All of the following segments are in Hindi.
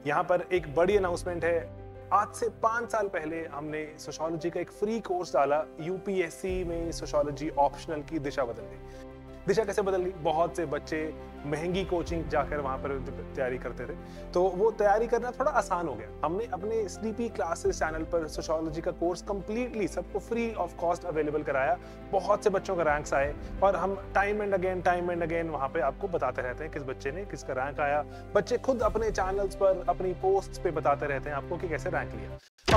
यहाँ पर एक बड़ी अनाउंसमेंट है। आज से 5 साल पहले हमने सोशियोलॉजी का एक फ्री कोर्स डाला, यूपीएससी में सोशियोलॉजी ऑप्शनल की दिशा बदल गई। दिशा कैसे बदल गई? बहुत से बच्चे महंगी कोचिंग जाकर वहां पर तैयारी करते थे, तो वो तैयारी करना थोड़ा आसान हो गया। हमने अपने स्लीपी क्लासेस चैनल पर सोशियोलॉजी का कोर्स कंप्लीटली सबको फ्री ऑफ कॉस्ट अवेलेबल कराया। बहुत से बच्चों का रैंक्स आए और हम टाइम एंड अगेन वहां पे आपको बताते रहते हैं किस बच्चे ने किसका रैंक आया। बच्चे खुद अपने चैनल्स पर अपनी पोस्ट्स पे बताते रहते हैं आपको कि कैसे रैंक लिया।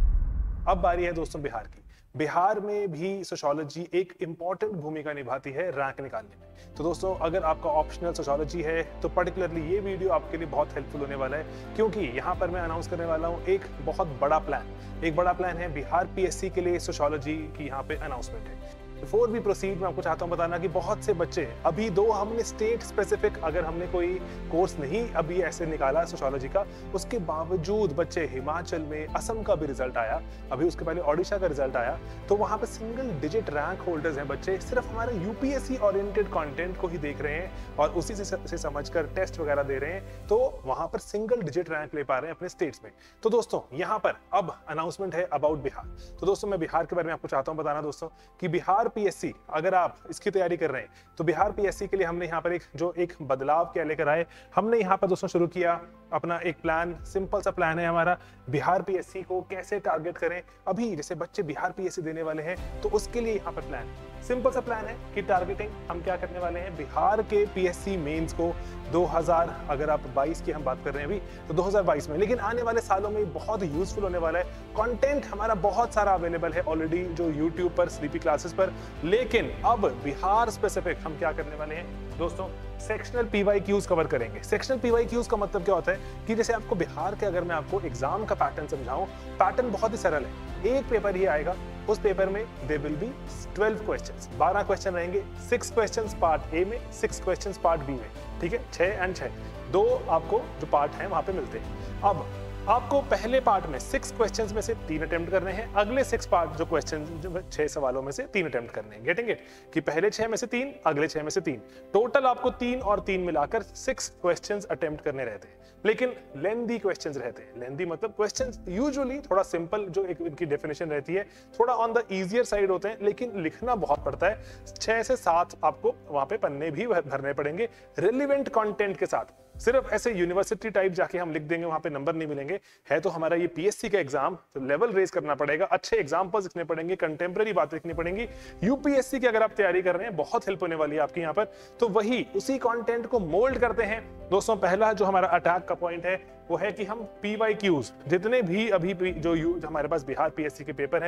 अब बारी है दोस्तों बिहार की। बिहार में भी सोशियोलॉजी एक इंपॉर्टेंट भूमिका निभाती है रैंक निकालने में। तो दोस्तों अगर आपका ऑप्शनल सोशियोलॉजी है तो पर्टिकुलरली ये वीडियो आपके लिए बहुत हेल्पफुल होने वाला है, क्योंकि यहाँ पर मैं अनाउंस करने वाला हूँ एक बहुत बड़ा प्लान। एक बड़ा प्लान है बिहार पीएससी के लिए सोशियोलॉजी की यहाँ पे अनाउंसमेंट है। बिफोर भी प्रोसीड मैं आपको चाहता हूँ बताना कि बहुत से बच्चे अभी दो हमने स्टेट स्पेसिफिक अगर हमने कोई कोर्स नहीं अभी ऐसे निकाला सोशियोलॉजी का, उसके बावजूद बच्चे हिमाचल में असम का भी रिजल्ट आया, अभी उसके पहले ओडिशा का रिजल्ट आया, तो वहां पे सिंगल डिजिट रैंक होल्डर्स हैं बच्चे, सिर्फ हमारे यूपीएससी ओरिएंटेड कंटेंट को ही देख रहे हैं और उसी से समझकर टेस्ट वगैरह दे रहे हैं, तो वहां पर सिंगल डिजिट रैंक ले पा रहे हैं अपने स्टेट्स में। तो दोस्तों यहाँ पर अब अनाउंसमेंट है अबाउट बिहार। तो दोस्तों मैं बिहार के बारे में आपको चाहता हूँ बताना दोस्तों कि बिहार पीएससी अगर आप इसकी तैयारी कर रहे हैं तो बिहार पीएससी के लिए हमने यहाँ पर एक बदलाव क्या लेकर आए। हमने यहाँ पर दोस्तों शुरू किया अपना एक प्लान, सिंपल सा प्लान है हमारा, बिहार पीएससी को कैसे टारगेट करें। अभी जैसे बच्चे बिहार पीएससी देने वाले हैं तो उसके लिए यहाँ पर प्लान, सिंपल सा प्लान है कि टारगेटिंग हम क्या करने वाले हैं, बिहार के पीएससी मेंस को 2000 अगर आप 22 की हम बात कर रहे हैं अभी तो 2022 में, लेकिन आने वाले सालों में बहुत यूजफुल होने वाला है। कंटेंट हमारा बहुत सारा अवेलेबल है ऑलरेडी जो यूट्यूब पर स्लीपी क्लासेस पर, लेकिन अब बिहार स्पेसिफिक हम क्या करने वाले हैं दोस्तों, सेक्शनल पीवाईक्यूज कवर करेंगे। सेक्शनल पीवाईक्यूज का मतलब क्या होता है कि जैसे आपको बिहार के अगर मैं आपको एग्जाम का पैटर्न समझाऊं, पैटर्न बहुत ही सरल है। एक पेपर ही आएगा, उस पेपर में there will be 12 questions, 12 question रहेंगे, 6 क्वेश्चंस पार्ट ए में, 6 क्वेश्चंस पार्ट बी में, ठीक है, 6 एंड 6, 2 आपको जो पार्ट हैं वहां पे मिलते हैं। अब आपको पहले पार्ट में 6 क्वेश्चंस में से 3 अटेम्प्ट करने हैं, अगले 6 पार्ट जो क्वेश्चन 6 सवालों में से 3 अटेम्प्ट करने हैं। गेटिंग इट कि पहले 6 में से 3, अगले 6 में से 3, टोटल आपको 3 और 3 मिलाकर 6 क्वेश्चंस अटेम्प्ट करने रहते हैं, लेकिन लेंथी क्वेश्चंस रहते हैं। लेंथी मतलब क्वेश्चंस यूजुअली थोड़ा सिंपल, जो एक इनकी डेफिनेशन रहती है, थोड़ा ऑन द इजियर साइड होते हैं, लेकिन लिखना बहुत पड़ता है। 6 से 7 आपको वहां पे पन्ने भी भरने पड़ेंगे रिलेवेंट कंटेंट के साथ। सिर्फ ऐसे यूनिवर्सिटी टाइप जाके हम लिख देंगे वहां पे नंबर नहीं मिलेंगे। है तो हमारा ये पीएससी का एग्जाम, तो लेवल रेज करना पड़ेगा, अच्छे एग्जांपल्स लिखने पड़ेंगे, कंटेम्पररी बातें लिखनी पड़ेंगी। यूपीएससी की अगर आप तैयारी कर रहे हैं बहुत हेल्प होने वाली है आपकी यहाँ पर। तो वही उसी कंटेंट को मोल्ड करते हैं दोस्तों। पहला जो हमारा अटैक का पॉइंट है वो है कि हम पीवाईक्यूज जितने भी अभी भी जो हमारे पास बिहार पीएससी के पेपर हैं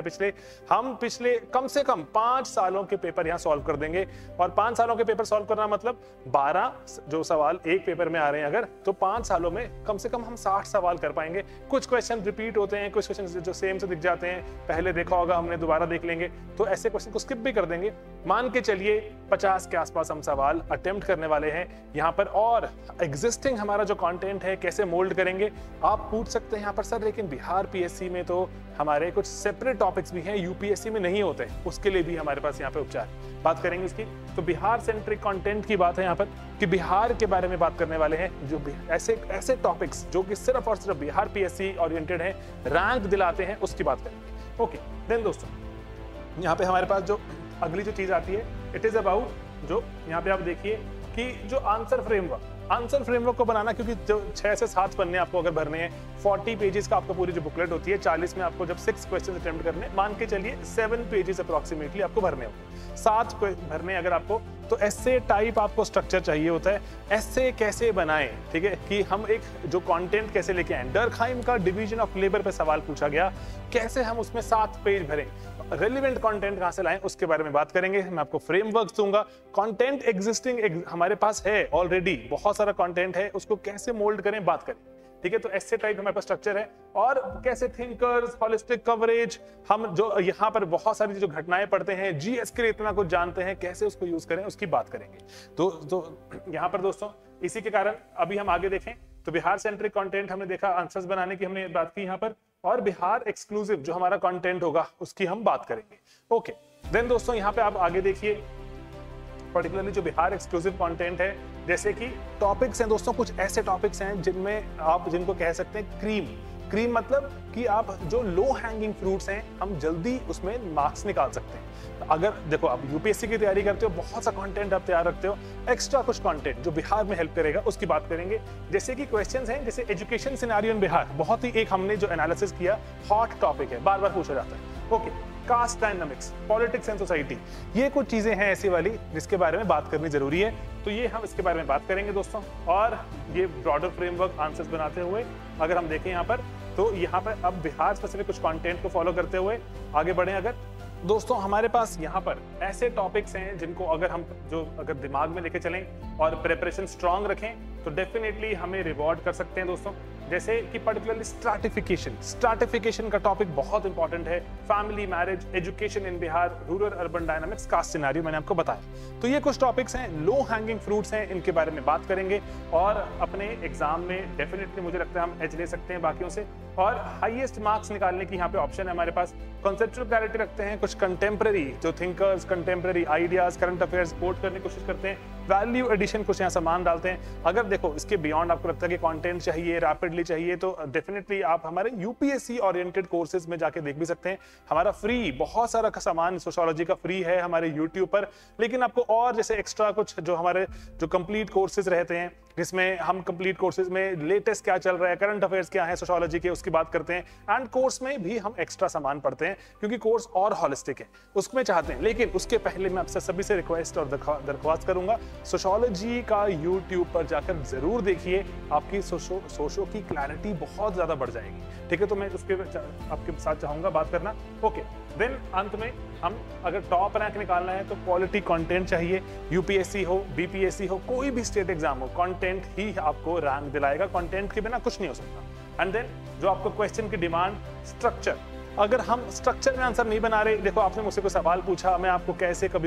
पिछले कम से कम 5 सालों के पेपर यहाँ सॉल्व कर देंगे। और 5 सालों के पेपर सॉल्व करना मतलब 12 जो सवाल एक पेपर में आ रहे हैं अगर, तो 5 सालों में कम से कम हम 60 सवाल कर पाएंगे। कुछ क्वेश्चन रिपीट होते हैं, कुछ क्वेश्चन जो सेम से दिख जाते हैं, पहले देखा होगा हमने दोबारा देख लेंगे, तो ऐसे क्वेश्चन को स्किप भी कर देंगे। मान के चलिए 50 के आसपास हम सवाल अटेम्प्ट करने वाले हैं यहाँ पर। और एग्जिस्टिंग हमारा जो कंटेंट है कैसे मोल्ड करेंगे, आप पूछ सकते हैं यहाँ पर सर लेकिन बिहार पीएससी में तो हमारे कुछ सेपरेट टॉपिक्स भी हैं, यूपीएससी में नहीं होते, उसके लिए भी हमारे पास यहाँ पे उपचार बात करेंगे इसकी। तो बिहार सेंट्रिक कंटेंट की बात है यहाँ पर कि बिहार के बारे में बात करने वाले हैं, जो ऐसे टॉपिक्स जो कि सिर्फ और सिर्फ बिहार पीएससी ओरिएंटेड है, रैंक दिलाते हैं, उसकी बात करेंगे। ओके देन दोस्तों यहाँ पे हमारे पास जो अगली जो चीज आती है, इट इज अबाउट जो यहाँ पे आप देखिए कि जो आंसर फ्रेमवर्क को बनाना, क्योंकि जो 6 से 7 पन्ने आपको अगर भरने हैं, 40 पेजेस का आपको पूरी जो बुकलेट होती है, 40 में आपको जब 6 क्वेश्चन अटेम्प्ट करने, मान के चलिए 7 पेजेस अप्रोक्सीमेटली आपको भरने हो, 7 भरने अगर आपको, तो ऐसे टाइप आपको स्ट्रक्चर चाहिए होता है। ऐसे कैसे बनाएं, ठीक है, कि हम एक जो कंटेंट कैसे लेके आए। डर्कहाइम का डिवीजन ऑफ लेबर पे सवाल पूछा गया, कैसे हम उसमें 7 पेज भरें, रेलिवेंट कंटेंट कहां से लाएं, उसके बारे में बात करेंगे। मैं आपको फ्रेमवर्क दूंगा, कंटेंट एग्जिस्टिंग हमारे पास है ऑलरेडी, बहुत सारा कंटेंट है, उसको कैसे मोल्ड करें, बात करें, ठीक है। तो ऐसे टाइप हमारे पास स्ट्रक्चर है। और कैसे थिंकर्स, होलिस्टिक कवरेज, हम जो यहाँ पर बहुत सारी जो घटनाएं पढ़ते हैं, जीएस के लिए इतना कुछ जानते हैं, कैसे उसको यूज करें, उसकी बात करेंगे। तो यहाँ पर दोस्तों इसी के कारण अभी हम आगे देखें तो बिहार सेंट्रिक कंटेंट हमने देखा, आंसर्स बनाने की हमने बात की यहाँ पर, और बिहार एक्सक्लूसिव जो हमारा कंटेंट होगा उसकी हम बात करेंगे। ओके देन दोस्तों यहाँ पे आप आगे देखिए, पर्टिकुलरली जो बिहार एक्सक्लूसिव कंटेंट है जैसे कि टॉपिक्स हैं दोस्तों, कुछ ऐसे टॉपिक्स हैं जिनमें आप जिनको कह सकते हैं क्रीम मतलब कि आप जो लो हैंगिंग फ्रूट्स हैं हम जल्दी उसमें मार्क्स निकाल सकते हैं। तो अगर देखो आप यूपीएससी की तैयारी करते हो, बहुत सा कंटेंट आप तैयार रखते हो, एक्स्ट्रा कुछ कंटेंट जो बिहार में हेल्प करेगा उसकी बात करेंगे। जैसे कि क्वेश्चंस हैं जैसे एजुकेशन सिनेरियो इन बिहार, बहुत ही एक हमने जो एनालिसिस किया, हॉट टॉपिक है, बार बार पूछा जाता है। Okay, caste dynamics, politics and society, ये कुछ चीजें हैं ऐसी वाली जिसके बारे में बात करनी जरूरी है, तो ये हम इसके बारे में बात करेंगे दोस्तों। और ये ब्रॉडर फ्रेमवर्क आंसर्स बनाते हुए अगर हम देखें यहाँ पर, तो यहाँ पर अब बिहार स्पेसिफिक कुछ कंटेंट को फॉलो करते हुए आगे बढ़े। अगर दोस्तों हमारे पास यहाँ पर ऐसे टॉपिक्स हैं जिनको अगर हम अगर दिमाग में लेके चलें और प्रिपरेशन स्ट्रांग रखें तो डेफिनेटली हमें रिवॉर्ड कर सकते हैं दोस्तों। जैसे कि पर्टिकुलरली स्ट्रैटिफिकेशन का टॉपिक बहुत इंपॉर्टेंट है, family, marriage, education in Bihar, rural urban dynamics, caste scenario मैंने आपको बताया। तो ये कुछ टॉपिक्स हैं, लो हैंगिंग फ्रूट्स हैं, इनके बारे में बात करेंगे और अपने एग्जाम में डेफिनेटली मुझे लगता है हम एज ले सकते हैं बाकियों से। और हाईएस्ट मार्क्स निकालने की यहाँ पे ऑप्शन है हमारे पास। कॉन्सेप्चुअल क्लैरिटी रखते हैं, कुछ कंटेम्प्रेरी जो thinkers, contemporary ideas, current affairs quote करने की कोशिश करते हैं, वैल्यू एडिशन कुछ यहाँ सामान डालते हैं। अगर देखो इसके बियॉन्ड आपको लगता है कि कंटेंट चाहिए, रैपिडली चाहिए, तो डेफिनेटली आप हमारे यूपीएससी ओरिएंटेड कोर्सेज में जाके देख भी सकते हैं। हमारा फ्री बहुत सारा सामान सोशियोलॉजी का फ्री है हमारे यूट्यूब पर, लेकिन आपको और जैसे एक्स्ट्रा कुछ जो हमारे जो कंप्लीट कोर्सेज रहते हैं जिसमें हम कंप्लीट कोर्सेज में लेटेस्ट क्या चल रहा है, करंट अफेयर्स क्या है सोशियोलॉजी के, उसकी बात करते हैं। एंड कोर्स में भी हम एक्स्ट्रा सामान पढ़ते हैं क्योंकि कोर्स और होलिस्टिक है, उसमें चाहते हैं। लेकिन उसके पहले मैं आपसे सभी से रिक्वेस्ट और दरख्वास्त करूंगा, सोशियोलॉजी का यूट्यूब पर जाकर जरूर देखिए, आपकी सोशो की क्लैरिटी बहुत ज्यादा बढ़ जाएगी। ठीक है, तो मैं उसके आपके साथ चाहूंगा बात करना। ओके, देन अंत में हम अगर टॉप रैंक निकालना है तो क्वालिटी कंटेंट चाहिए। यूपीएससी हो, बीपीएससी हो, कोई भी स्टेट एग्जाम हो, कंटेंट ही आपको रैंक दिलाएगा, कंटेंट के बिना कुछ नहीं हो सकता। एंड देन जो आपको क्वेश्चन की डिमांड, स्ट्रक्चर, अगर हम स्ट्रक्चर में आंसर नहीं बना रहे, देखो आपने मुझसे कोई सवाल पूछा, मैं आपको कैसे कभी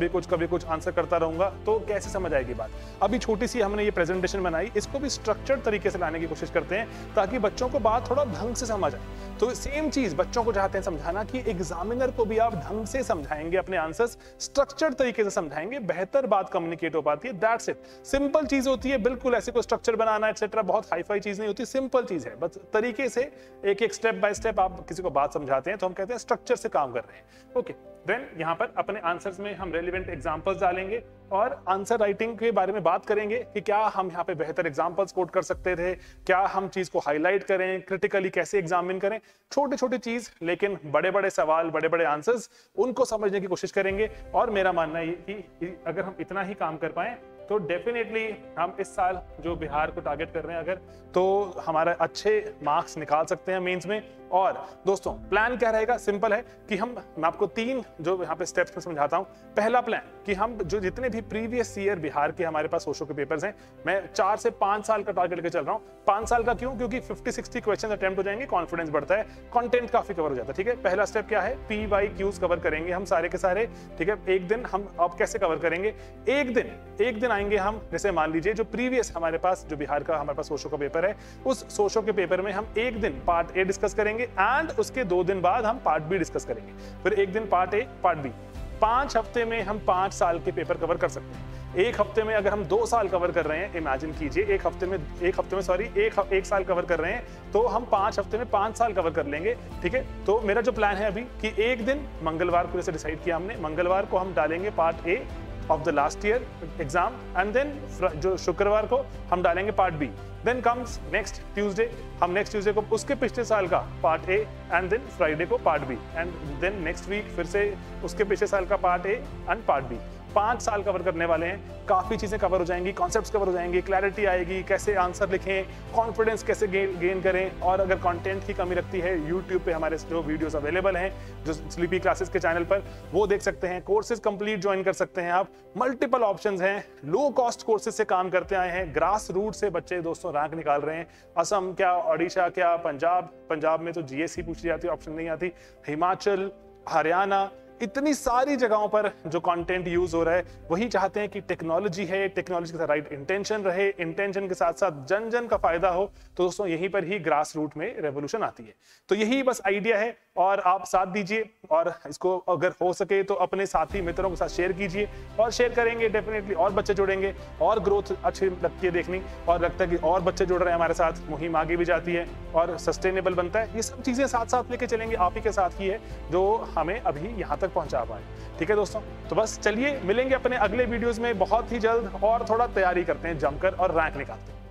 कुछ आंसर करता रहूंगा तो कैसे समझ आएगी बात। अभी छोटी सी हमने ये प्रेजेंटेशन बनाई, इसको भी स्ट्रक्चर्ड तरीके से लाने की कोशिश करते हैं ताकि बच्चों को बात थोड़ा ढंग से समझ आए। तो सेम चीज बच्चों को चाहते हैं समझाना कि एग्जामिनर को भी आप ढंग से समझाएंगे, अपने आंसर्स स्ट्रक्चर्ड तरीके से समझाएंगे, बेहतर बात कम्युनिकेट हो पाती है। दैट्स इट, सिंपल चीज होती है, बिल्कुल ऐसे कोई स्ट्रक्चर बनाना एक्सेट्रा बहुत हाई फाई चीज नहीं होती, सिंपल चीज है, बस तरीके से एक एक स्टेप बाय स्टेप आप किसी को बात समझाते हैं तो हम कहते हैं स्ट्रक्चर से काम कर रहे हैं। ओके, देन यहाँ पर अपने आंसर्स में हम रेलेवेंट एग्जांपल्स डालेंगे और आंसर राइटिंग के बारे में बात करेंगे कि क्या हम यहाँ पे बेहतर एग्जांपल्स कोट कर सकते थे, क्या हम चीज को हाईलाइट करें, क्रिटिकली कैसे एग्जामिन करें, छोटी छोटी चीज लेकिन बड़े बड़े सवाल, बड़े बड़े आंसर्स, उनको समझने की कोशिश करेंगे। और मेरा मानना है कि अगर हम इतना ही काम कर पाए तो डेफिनेटली हम इस साल जो बिहार को टारगेट कर रहे हैं अगर, तो हमारे अच्छे मार्क्स निकाल सकते हैं मेंस में। और दोस्तों प्लान क्या रहेगा, सिंपल है कि मैं आपको 3 जो यहाँ पे स्टेप्स में समझाता हूँ। पहला प्लान कि हम जो जितने भी प्रीवियस ईयर बिहार के हमारे पास सोशो के पेपर्स हैं, मैं 4 से 5 साल का टारगेट लेके चल रहा हूँ। 5 साल का क्यों? क्योंकि 50-60 क्वेश्चन अटेम्प्ट हो जाएंगे, कॉन्फिडेंस बढ़ता है, कंटेंट काफी कवर हो जाता है। ठीक है, पहला स्टेप क्या है, PYQs कवर करेंगे हम सारे के सारे। ठीक है, एक दिन हम अब कैसे कवर करेंगे, एक दिन आएंगे हम, जैसे मान लीजिए जो प्रीवियस हमारे पास जो बिहार का हमारे पास सोशो का पेपर है, उस सोशो के पेपर में हम एक दिन पार्ट ए डिस्कस करेंगे एंड उसके 2 दिन बाद हम पार्ट बी डिस्कस करेंगे, फिर एक दिन पार्ट ए पार्ट बी। 5 हफ्ते में हम 5 साल के पेपर कवर कर सकते हैं। एक हफ्ते में अगर हम 2 साल कवर कर रहे हैं, इमेजिन कीजिए एक हफ्ते में एक साल कवर कर रहे हैं, तो हम 5 हफ्ते में 5 साल कवर कर लेंगे। ठीक है, तो मेरा जो प्लान है अभी कि एक दिन मंगलवार को जैसे डिसाइड किया हमने, मंगलवार को हम डालेंगे part A of the last year exam and then जो शुक्रवार को हम डालेंगे part B. Then comes next Tuesday, हम नेक्स्ट ट्यूसडे को उसके पिछले साल का part A and then Friday को part B and then next week फिर से उसके पिछले साल का part A and part B. 5 साल कवर करने वाले हैं, काफी चीजें कवर हो जाएंगी, कॉन्सेप्ट्स कवर हो जाएंगी, क्लैरिटी आएगी, कैसे आंसर लिखें, कॉन्फिडेंस कैसे गेन करें। और अगर कंटेंट की कमी लगती है, यूट्यूब पे हमारे जो वीडियोस अवेलेबल हैं जो स्लीपी क्लासेस के चैनल पर, वो देख सकते हैं। कोर्सेज कंप्लीट ज्वाइन कर सकते हैं आप, मल्टीपल ऑप्शंस हैं, लो कॉस्ट कोर्सेज से काम करते आए हैं, ग्रास रूट से बच्चे दोस्तों रैंक निकाल रहे हैं। असम क्या, ओडिशा क्या, पंजाब में तो GSC पूछी जाती है, ऑप्शन नहीं आती, हिमाचल, हरियाणा, इतनी सारी जगहों पर जो कंटेंट यूज हो रहा है, वही चाहते हैं कि टेक्नोलॉजी है, टेक्नोलॉजी के साथ राइट इंटेंशन रहे, इंटेंशन के साथ साथ जन जन का फायदा हो। तो दोस्तों यहीं पर ही ग्रास रूट में रेवोल्यूशन आती है। तो यही बस आइडिया है और आप साथ दीजिए और इसको अगर हो सके तो अपने साथी मित्रों के साथ शेयर कीजिए, और शेयर करेंगे डेफिनेटली और बच्चे जुड़ेंगे और ग्रोथ अच्छी लगती है देखनी, और लगता है कि और बच्चे जुड़ रहे हैं हमारे साथ, मुहिम आगे भी जाती है और सस्टेनेबल बनता है। ये सब चीजें साथ साथ लेके चलेंगे, आप ही के साथ ही है जो हमें अभी यहाँ तक पहुंचा पाए। ठीक है दोस्तों, तो बस चलिए मिलेंगे अपने अगले वीडियोस में बहुत ही जल्द, और थोड़ा तैयारी करते हैं जमकर और रैंक निकालते हैं।